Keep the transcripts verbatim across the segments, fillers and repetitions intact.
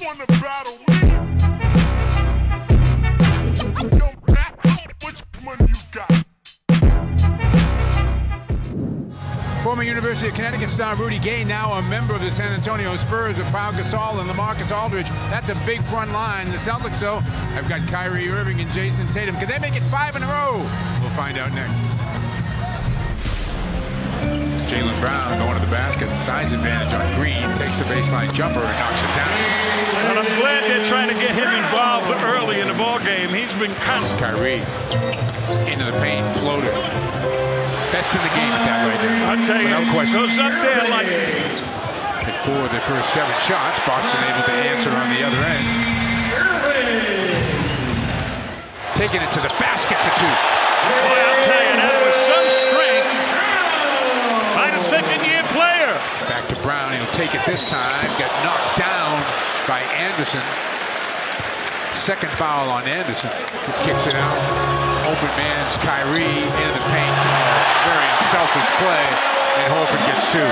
wanna battle me? Yo, how much money you got? Former University of Connecticut star Rudy Gay, now a member of the San Antonio Spurs with Pau Gasol and LaMarcus Aldridge. That's a big front line. The Celtics, though, have got Kyrie Irving and Jason Tatum. Can they make it five in a row? We'll find out next. Jaylen Brown going to the basket. Size advantage on Green. Takes the baseline jumper and knocks it down. Well, I'm glad they're trying to get him involved early in the ball game. He's been constant. Kyrie into the paint, floater. Best in the game at that right now. I'll tell you, no question. Goes up there like... At four of the first seven shots, Boston able to answer on the other end. Taking it to the basket for two. Boy, I'll tell you, that was some strength by the second-year player. Back to Brown. He'll take it this time. Got knocked down by Anderson. Second foul on Anderson. He kicks it out. Open man's Kyrie into the paint. Very unselfish play. And Horford gets two.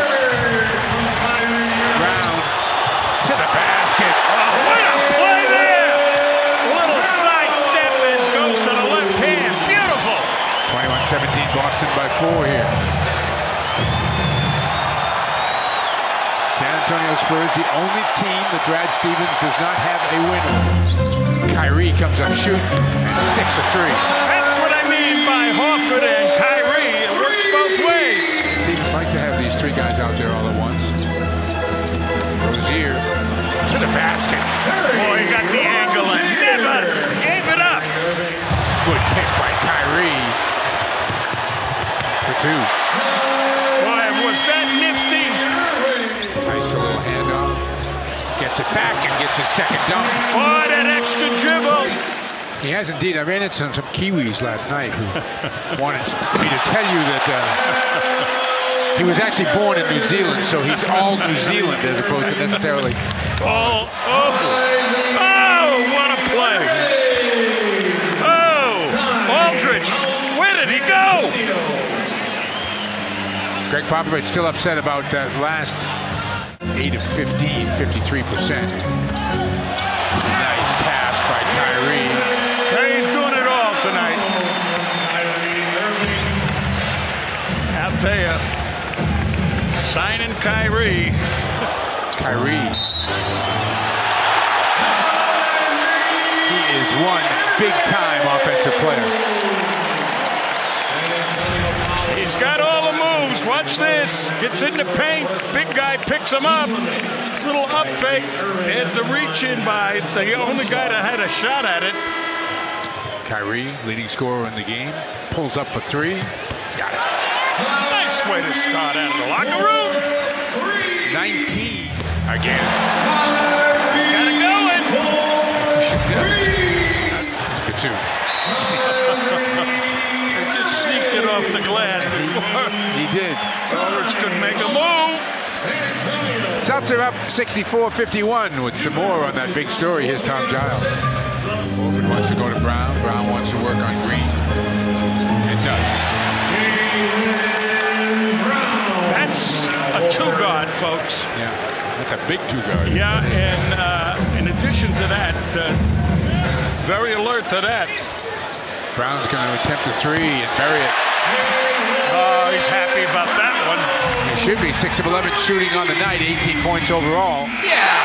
Brown to the basket. Oh, what a play there! A little sidestep and goes to the left hand. Beautiful. twenty-one seventeen Boston by four here. San Antonio Spurs, the only team that Brad Stevens does not have a winner. Kyrie comes up shooting and sticks a three. That's what I mean by Horford and Kyrie. It works both ways. Stevens like to have these three guys out there all at once. Rozier to the basket. Boy, he got the angle and never gave it up. Good pick by Kyrie for two. Boy, was that nifty. Nice for a little handoff. Gets it back and gets his second dunk. Boy, that extra dribble. He has indeed. I ran into some, some Kiwis last night who wanted me to tell you that uh, he was actually born in New Zealand, so he's all New Zealand as opposed to necessarily. Oh, oh, oh, what a play. Oh, Aldridge, where did he go? Greg Popovich still upset about that last eight of fifteen, fifty-three percent. Nice pass by Kyrie. Kyrie's doing it all tonight. I'll tell you, signing Kyrie. Kyrie. He is one big-time offensive player. He's got all the moves. Watch this. Gets in the paint. Big guy picks him up. Little up fake. There's the reach in by the only guy that had a shot at it. Kyrie, leading scorer in the game, pulls up for three. Got it. Nice way to start out of the locker room. nineteen again. He's got it going. Good two. They just sneaked it off the glass before. He did. Aldridge couldn't make a move. Celtics are up sixty-four fifty-one with some more on that big story. Here's Tom Giles. Horford wants to go to Brown. Brown wants to work on Green. It does. That's a two-guard, folks. Yeah, that's a big two-guard. Yeah, and uh, in addition to that, uh, very alert to that. Brown's going to attempt a three and bury it. Oh, he's happy about that one. He should be. six of eleven shooting on the night, eighteen points overall. Yeah!